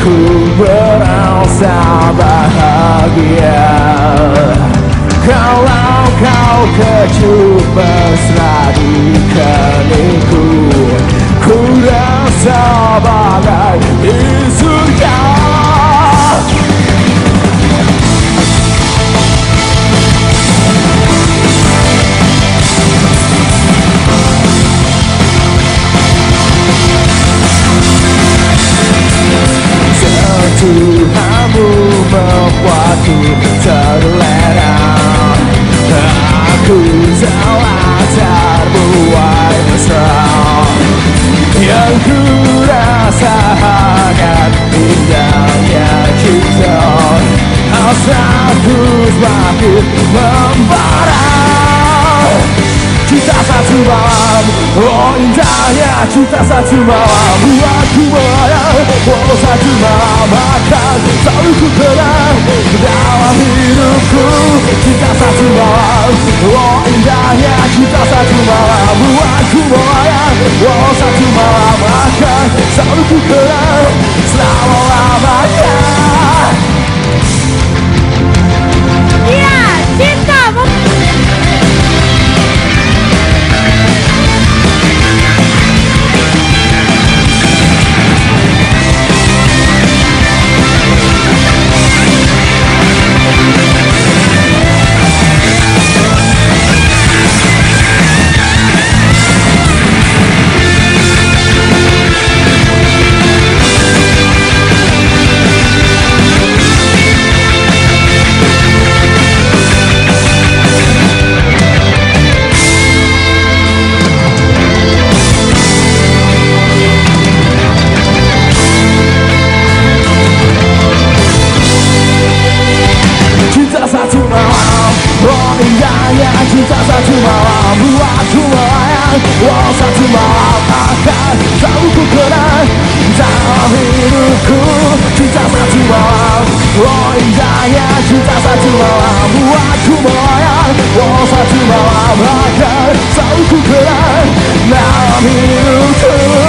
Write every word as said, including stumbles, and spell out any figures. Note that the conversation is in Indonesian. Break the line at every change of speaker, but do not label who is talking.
Ku merasa bahagia kalau kau kecup mesra di keningku. Ku rasa bagai di surga. Sentuhanmu membuatku terlena. Aku telah terbuai mesra. Yang ku rasa hangat indahnya kita. Hasratku semakin membara. Cinta satu malam, oh indahnya cinta satu malam. Buatku melayang, oh satu malam akan selalu ku kenang dalam hidupku. Cinta satu malam, oh indahnya cinta satu malam. Buatku melayang, oh satu malam akan selalu ku kenang selama-lamanya.
Iya, cinta.
Cinta satu malam buatku melayang, oh satu malam akan selalu ku kenang dalam hidupku. Cinta satu malam, oh indahnya cinta satu malam. Buatku melayang, oh satu malam akan selalu ku kenang dalam hidupku.